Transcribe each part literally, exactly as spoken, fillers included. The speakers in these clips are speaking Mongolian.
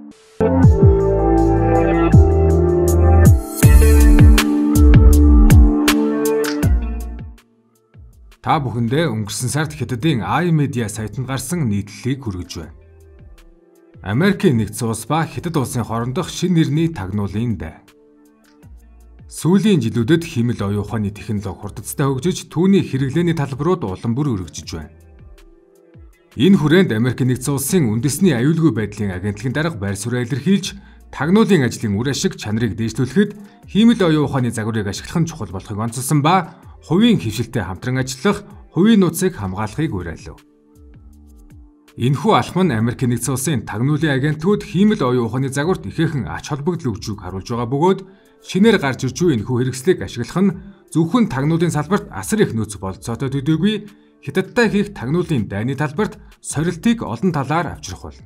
Та бүхэндээ өнгөрсөн сард Хятадын iMedia сайтанд гарсан нийтлэлийг хүргэж байна. Америкийн нэгдсэн улс ба Хятад улсын хоорондох шинэ нэрний тагнуулын дай. Сүүлийн жилүүдэд хиймэл оюун ухааны технологи хурдцтай хөгжиж, түүний хэрэглээний талбарууд улам бүр өргөжж байна. Энэ хүрээнд Америкийн нэгдсэн улсын үндэсний аюулгүй байдлын агентлагийн дарга байр суурь илэрхийлж, тагнуулын ажлын үр ашиг чанарыг дээшлүүлэхэд хиймэл оюун ухааны загварыг ашиглах нь чухал болохыг онцолсон ба хувийн хвшилтэд хамтран ажиллах, хувийн нууцыг хамгаалахыг уриалав. Энэхүү алхам нь Америкийн нэгдсэн улсын тагнуулын агентлагууд хиймэл оюун ухааны загварт ихээхэн ач холбогдол өгчүүг харуулж байгаа бөгөөд шинээр гарч ирж буй энэхүү хэрэгслийг ашиглах нь зөвхөн тагнуулын салбарт асар их нөөц болцоотой төдийгүй Хятадтай хийх тагнуулын дайны талбарт сорилтыг олон талаар авчрах болно.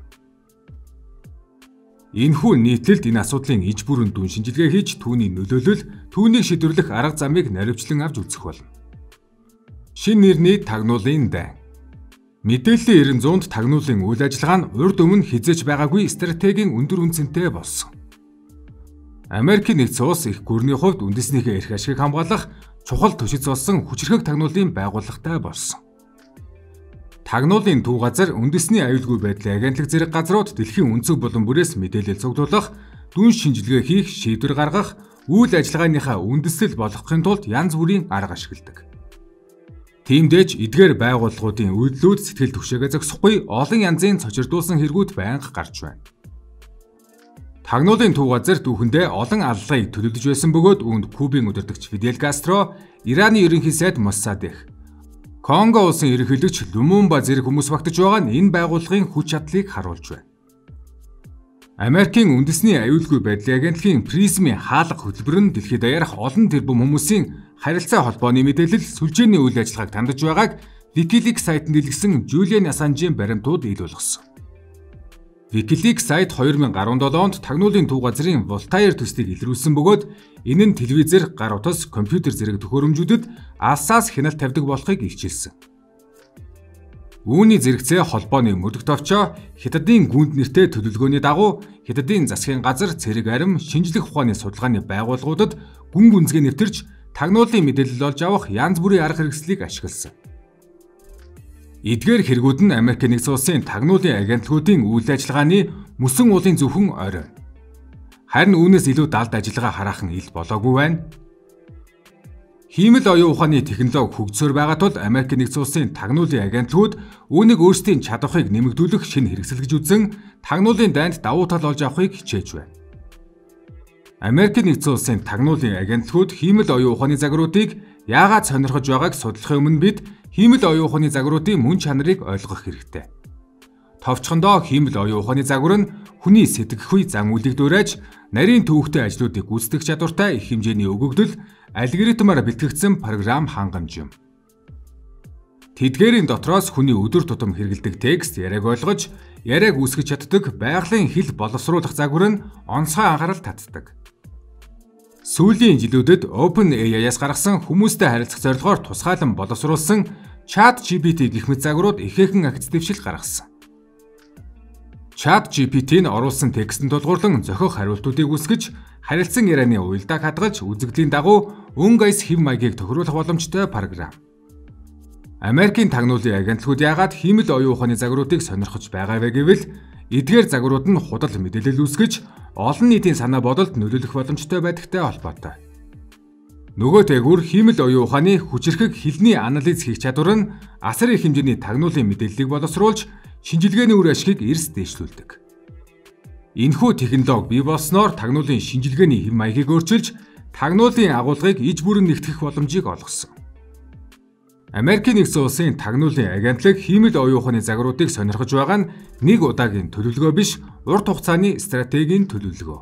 Энэхүү нийтлэлд энэ асуудлын иж бүрэн дүн шинжилгээ хийж түүний нөлөөлөл, түүнийг шийдвэрлэх арга замыг наривчлан авч үзэх болно. Шинэ нэрний тагнуулын дай. Мэдээллийн эрен зуунд тагнуулын үйл ажиллагаа нь урьд өмнө хизээж байгаагүй стратегийн өндөр үнцэнтэй болсон. Америкийн нэгдсэн улс их гүрний хувьд үндэснийхээ эрх ашигыг хамгаалах чухал түшиж болсон хүчирхэг тагнуулын байгууллагатай болсон. Тагнуулын төв газар үндэсний аюулгүй байдлын агентлаг зэрэг газрууд дэлхийн өнцөг булан бүрээс мэдээлэл цуглуулах, дүн шинжилгээ хийх, шийдвэр гаргах, үйл ажиллагааныхаа үндэслэл болгохын тулд янз бүрийн арга ашигладаг. Тиймдээч эдгээр байгууллагуудын үйлдэлүүд сэтгэл түгшээгээ зогсохгүй олон янзын цочирдуулсан хэрэгүүд байнга гарч байна. Тагнуулын төв газар түүхэндээ олон аллагыг төлөвлөж байсан бөгөөд үүнд Кубын удирдагч Фидель Кастро, Ираны ерөнхий сайд Моссадех, Конго улсын ерөнхийлөгч Lumumba зэрэг хүмүүс багтаж байгаа нь энэ байгууллагын хүч чадлыг харуулж байна. Америкийн үндэсний аюулгүй байдлын агентлагийн Призмийн хаалга хөтөлбөр нь дэлхийд даяарх олон тэрбум хүмүүсийн харилцаа холбооны мэдээлэл, сүлжээний үйл ажиллагааг тандаж байгааг WikiLeaks сайтанд илгэсэн Julian Assange-ийн баримтууд ил болгосон. WikiLeaks сайт две тысячи десять онд тагнуулын төв газрын Voltaire төслийг илрүүлсэн бөгөөд энэ нь телевизээр, гар утас, компьютер зэрэг төхөөрөмжүүдэд алсаас хяналт тавьдаг болохыг илчилсэн. Үүний зэрэгцээ холбооны мөрдөх товчоо Хятадын гүнд нэртэй төлөвлөгөөний дагуу Хятадын засгийн газар, цэрэг арим, шинжлэх ухааны судалгааны байгууллагуудад гүн гүнзгий нэвтэрч тагнуулын мэдээлэл олж авах янз бүрийн арга хэрэгслийг ашигласан. Эдгээр хэрэгүүд нь Америкийн нэгдсэн улсын тагнуулын агентлагуудын үйл ажиллагааны мөсөн уулын зөвхөн орой. Харин үүнээс илүү далд ажиллагаа хараахан ил болоогүй байна. Хиймэл оюун ухааны технологи хөгжсөөр байгаа тул Америкийн нэгдсэн улсын тагнуулын агентлагууд үүнийг өөрсдийн чадварыг нэмэгдүүлэх шинэ хэрэгсэл гэж үзэн тагнуулын дайнд давуу тал олж авахыг хичээж байна. Америкийн нэгдсэн улсын тагнуулын агентлагууд хиймэл оюун ухааны загваруудыг яагаад сонирхож байгааг судлахын өмнө бид хиймэл оюун ухааны загваруудын мөн чанарыг ойлгох хэрэгтэй. Товчхондоо хиймэл оюун ухааны загвар нь хүний сэтгэхгүй зан үйлийг дуурайж, нарийн төвөгтэй ажлуудыг гүйцэтгэх чадвартай их хэмжээний өгөгдөл, алгоритмаар бэлтгэгдсэн програм хангамж юм. Тэдгээрийн дотроос хүний өдөр тутам хэрэглэдэг текст, яриаг ойлгож, яриаг үүсгэж чаддаг байгалийн хэл боловсруулах загвар нь онцгой анхаарал татдаг. Сүүлийн жилүүдэд OpenAI-аас гаргасан хүмүүстэй харилцах зорилгоор тусгайлан боловсруулсан ChatGPT гэх мэт загварууд ихээхэн агц дэвшил гаргасан. ChatGPT нь оруулсан текстэн тулгуурлан зохих хариултуудыг үүсгэж, харилцан ярианы уялдааг хадгалж, үзэгдлийн дагуу өнгө аяс хэв маягийг тохируулах боломжтой програм. Америкийн тагнуулын агентлагууд яагаад хиймэл оюун ухааны загваруудыг сонирхож байгаа вэ гэвэл эдгээр загварууд нь худал мэдээлэл үүсгэж, олон нийтийн санаа бодолд нөлөөлөх боломжтой байдагтай холбоотой. Нөгөө тэгүр хиймэл оюун ухааны хүчирхэг хэлний анализ хийх чадвар нь асар их хэмжээний тагнуулын мэдээллийг боловсруулж, шинжилгээний үр ашигыг эрс дээшлүүлдэг. Энэхүү технологи бий болсноор тагнуулын шинжилгээний хэв маягийг өөрчилж, тагнуулын агуулгыг иж бүрэн нэгтгэх боломжийг олгосон. Америкийн нэгдсэн улсын тагнуулын агентлаг хиймэл оюун ухааны загваруудыг сонирхож байгаа нь нэг удаагийн төлөвлөгөө биш, урт хугацааны стратегийн төлөвлөгөө.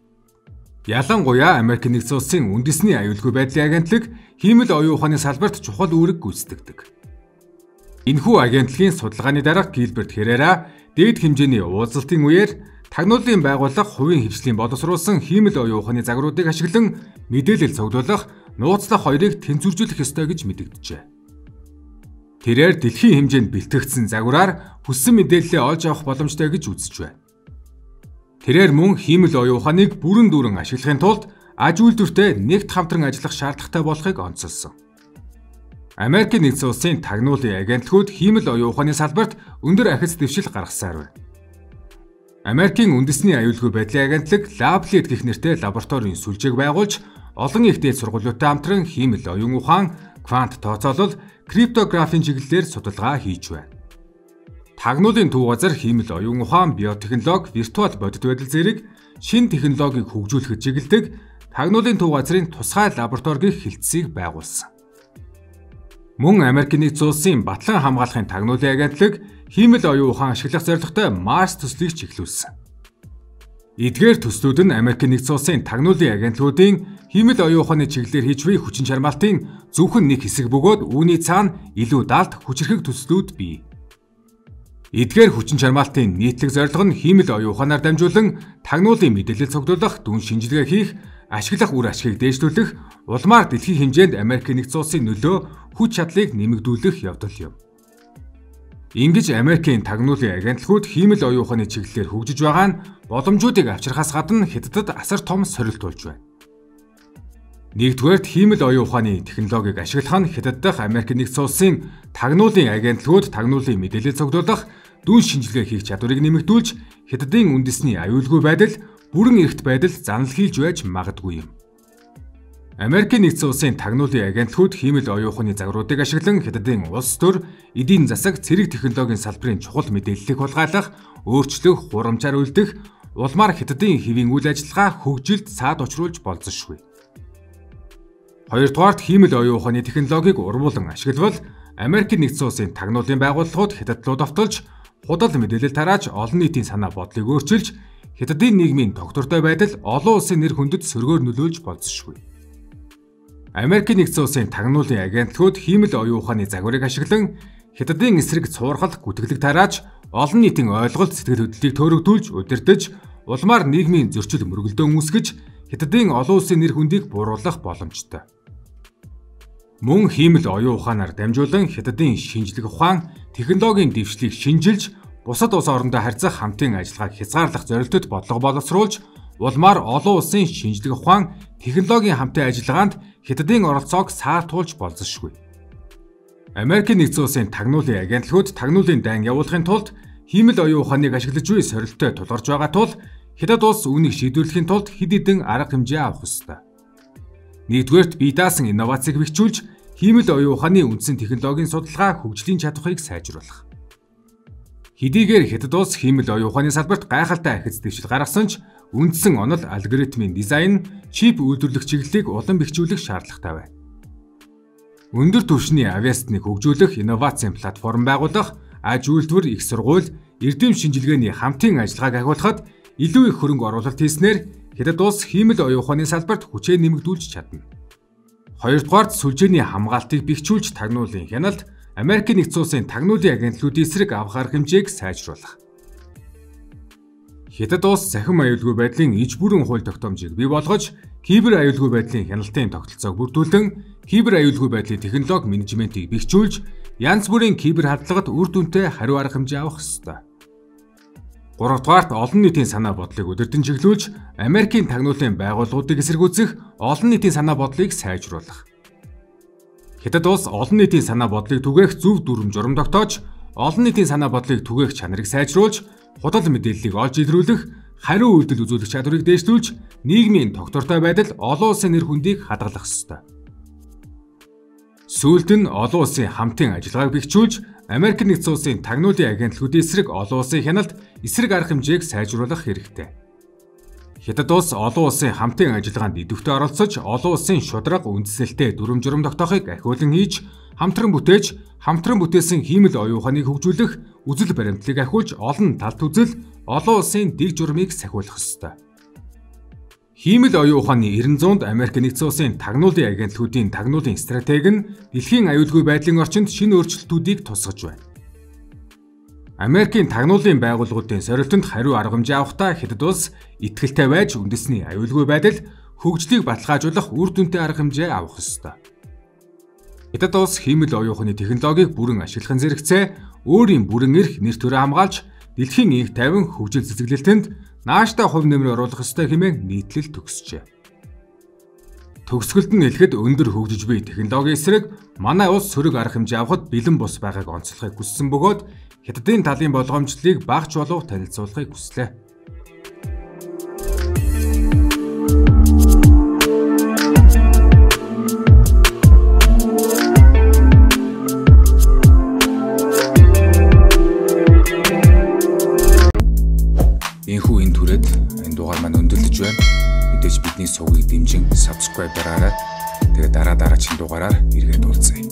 Ялангуяа Америкийн нэгдсэн улсын үндэсний аюулгүй байдлын агентлаг хиймэл оюун ухааны салбарт чухал үүрэг гүйцэтгэдэг. Энэхүү агентлагийн судалгааны дарга Гилберт Херера дээд хэмжээний уулзалтын үеэр тагнуулын байгууллага хувийн хвшлийн боловсруулсан хиймэл оюун ухааны загваруудыг ашиглан мэдээлэл цуглуулах, нууцлах хоёрыг тэнцвэржүүлэх ёстой гэж мэдэгджээ. Тэрээр дэлхийн хэмжээнд бэлтгэгдсэн загвараар хүссэн мэдээллээ олж авах боломжтой гэж үзэж байна. Тэрээр мөн хиймэл оюун ухааныг бүрэн дүүрэн ашиглахын тулд аж үйлдвэртэй нэгт хамтран ажиллах шаардлагатай болохыг онцолсон. Америкийн нэгдсэн улсын тагнуулын агентлагууд хиймэл оюун ухааны салбарт өндөр ахиц дэвшил гаргасаар байна. Америкийн үндэсний аюулгүй байдлын агентлаг Lablet гэх нэртэй лабораторийн сүлжээг байгуулж олон их дээд сургуулиудтай хамтран хиймэл оюун ухаан, квант тооцоолол, криптографийн чиглэлээр судалгаа хийж байна. Тагнуулын төв газар хиймэл оюун ухаан, биотехнологи, виртуал бодит байдал зэрэг шинэ технологиг хөгжүүлэхэд чиглэдэг тагнуулын төв газрын тусгай лаборатори гэх хэлтсийг байгуулсан. Мөн Америкийн нэгдсэн улсын батлан хамгаалахын тагнуулын агентлаг хиймэл оюун ухаан ашиглах зорилготой Марс төслийг чиглүүлсэн. Эдгээр төслүүд нь Америкийн нэгдсэн улсын тагнуулын агентлагуудын хиймэл оюун ухааны чиглэлээр хийж буй хүчин чармаалтын зөвхөн нэг хэсэг бөгөөд үүний цаана илүү даалт хүчирхэг төслүүд бий. Эдгээр хүчин чармаалтын нийтлэг зорилго нь хиймэл оюун ухаанаар дамжуулан тагнуулын мэдээлэл цуглуулах, дүн шинжилгээ хийх, ашиглах үр ашгийг дээшлүүлэх, улмаар дэлхийн хэмжээнд Америкийн нэгдсэн улсын нөлөө хүч чадлыг нэмэгдүүлэх явдал юм. Ингэж Америкийн тагнуулын агентлагууд хиймэл оюун ухааны чиглэлээр хөгжиж байгаа нь боломжуудыг авчрахаас гадна Хятадд асар том сорилт болж байна. Нэгдүгээрт хиймэл оюун ухааны технологиг ашиглах нь Хятад дахь Америкийн нэгдсэн улсын тагнуулын агентлагууд тагнуулын мэдээлэл цуглуулах, дүн шинжилгээ хийх чадварыг нэмэгдүүлж Хятадын үндэсний аюулгүй байдал, бүрэн эрхт байдал занал хийлж байж магадгүй юм. Америкийн нэгдсэн улсын тагнуулын агентлагууд хиймэл оюун ухааны загваруудыг ашиглан Хятадын улс төр, эдийн засаг, цэрэг технологийн салбарын чухал мэдээллийг хулгайлах, өөрчлөх, хурамчаар үлдэх, улмаар Хятадын хэвийн үйл ажиллагаа хөгжилд саад учруулж болзошгүй. Хоёрдугаарт хиймэл оюун ухааны технологиг урвуулан ашиглавал Америкийн нэгдсэн улсын тагнуулын байгууллагууд Хятад руу давталж, худал мэдээлэл тарааж олон нийтийн санаа бодлыг өөрчилж, Хятадын нийгмийн тогтвортой байдал олон улсын нэр хүндэд сөргөөр нөлөөлж болзошгүй. Америкийн нэгдсэн улсын тагнуулын агентлагууд хиймэл оюун ухааны загварыг ашиглан Хятадын эсрэг цуурхал гүтгэлэг тарааж, олон нийтийн ойлголт сэтгэл хөдлөлийг төөрөгдүүлж, удирдах, улмаар нийгмийн зөрчил мөргөлдөөн үүсгэж, Хятадын олон улсын нэр хүндийг бууруулах боломжтой. Мөн хиймэл оюун ухаанаар дамжуулан Хятадын шинжлэх ухаан, технологийн дэвшлийг шинжилж, бусад улс орондоо харьцах хамтын ажиллагааг хязгаарлах зорилтод бодлого боловсруулж, улмаар олон улсын шинжлэх ухаан, технологийн хамтын ажиллагаанд Хятадын оролцоог саатуулж болзошгүй. Америкийн нэгдсэн улсын тагнуулын агентлагууд тагнуулын дайн явуулахын тулд хиймэл оюун ухааныг ашиглаж буй сорилттой тулгарч байгаа тул Хятад улс үүнийг шийдвэрлэхийн тулд хэд хэдэн арга хэмжээ авах ёстой. Нэгдүгээрт бие даасан инновацийг бэхжүүлж, хиймэл оюун ухааны үндсэн технологийн судалгаа хөгжлийн чадварыг сайжруулах. Хэдийгээр Хятад улс хиймэл оюун ухааны салбарт гайхалтай ахиц дэвшил гаргасан ч үндсэн онол алгоритмын дизайн, чип үйлдвэрлэх чиглэлийг улам бэхжүүлэх шаардлагатай байна. Өндөр түвшний авиацныг хөгжүүлэх инновацийн платформ байгуулах, аж үйлдвэр, их сургууль, эрдэм шинжилгээний хамтын ажиллагааг ахиулахад илүү их хөрөнгө оруулалт хийснээр Хятад улс хиймэл оюун ухааны салбарт хүчээ нэмэгдүүлж чадна. Хоёрдугаарт сүлжээний хамгаалтыг бэхжүүлж тагнуулын хяналт, Америкийн нэгдсэн улсын тагнуулын агентлагуудын эсрэг авах арга хэмжээг сайжруулах. Хятад улс цахим аюулгүй байдлын иж бүрэн хууль тогтоомжийг бий болгож, кибер аюулгүй байдлын хяналтын тогтолцоог бүрдүүлэн, кибер аюулгүй байдлын технологи менежментийг бэхжүүлж, янз бүрийн кибер хадгалагад үр дүнтэй хариу арга хэмжээ авах ёстой. Гуравдугаарт олон нийтийн санаа бодлыг удирдан чиглүүлж, Америкийн тагнуулын байгууллагуудыг эсэргүүцэх, олон нийтийн санаа бодлыг сайжруулах. Хятад улс олон нийтийн санаа бодлыг түгээх зөв дүрм журам тогтоож, олон нийтийн санаа бодлыг түгээх чанарыг сайжруулж, худал мэдээллийг олж илрүүлэх, хариу үйлдэл үзүүлэх чадварыг дээшлүүлж, нийгмийн тогтвортой байдал олон улсын нэр хүндийг хадгалах ёстой. Сүүлд нь олон улсын хамтын ажиллагааг бэхжүүлж, Америкийн нэгдсэн улсын тагнуулын агентлагуудын эсрэг олон улсын хяналт, эсрэг арга хэмжээг сайжруулах хэрэгтэй. Хятад улс олон улсын хамтын ажиллагаанд идэвхтэй оролцож, олон улсын шударга үндэслэлтэй дүрм журам тогтоохыг ахиулан хийж, хамтран бүтээж, хамтран бүтээсэн хиймэл оюун ухааныг хөгжүүлэх, үзэл баримтлалыг ахиулж, олон талт үзэл, олон улсын дэг журмыг сахиулах ёстой. Хиймэл оюун ухааны эрдэнэ зуунд Америкийн нэгдсэн улсын тагнуулын агентлагуудын тагнуулын стратеги нь дэлхийн аюулгүй байдлын орчинд шинэ өөрчлөлтүүдийг тусгаж байна. Америкийн тагнуулын байгууллагуудын сорилтонд хариу арга хэмжээ авахдаа Хятад улс итгэлтэй байж үндэсний аюулгүй байдал, хөгжлийг баталгаажуулах үр дүнтэй арга хэмжээ авах ёстой. Хятад улс хиймэл оюун ухааны технологиг бүрэн ашиглахын зэрэгцээ өөрийн бүрэн эрх нэр төрөө хамгаалж, дэлхийн инх тайван хөгжил цэцэглэлтэнд нааштай хувь нэмрээ оруулах ёстой хэмээн нийтлэл төгсжээ. Төгсгөлд нь хэлэхэд өндөр хөгжиж буй технологийн эсрэг манай улс сөрөг арга хэмжээ авахд бэлэн бус байгааг онцлохыг хүссэн бөгөөд Хятадын талын болгоомжлолыг багч болов танилцуулахыг хүслээ. Энэхүү энэ түрээд энэ дугаар маань өндөрлөж байна. Мэдээж бидний сувгийг дэмжин subscribe дараарай. Тэгээ дараа дараагийн дугаараар иргэд уулзъя.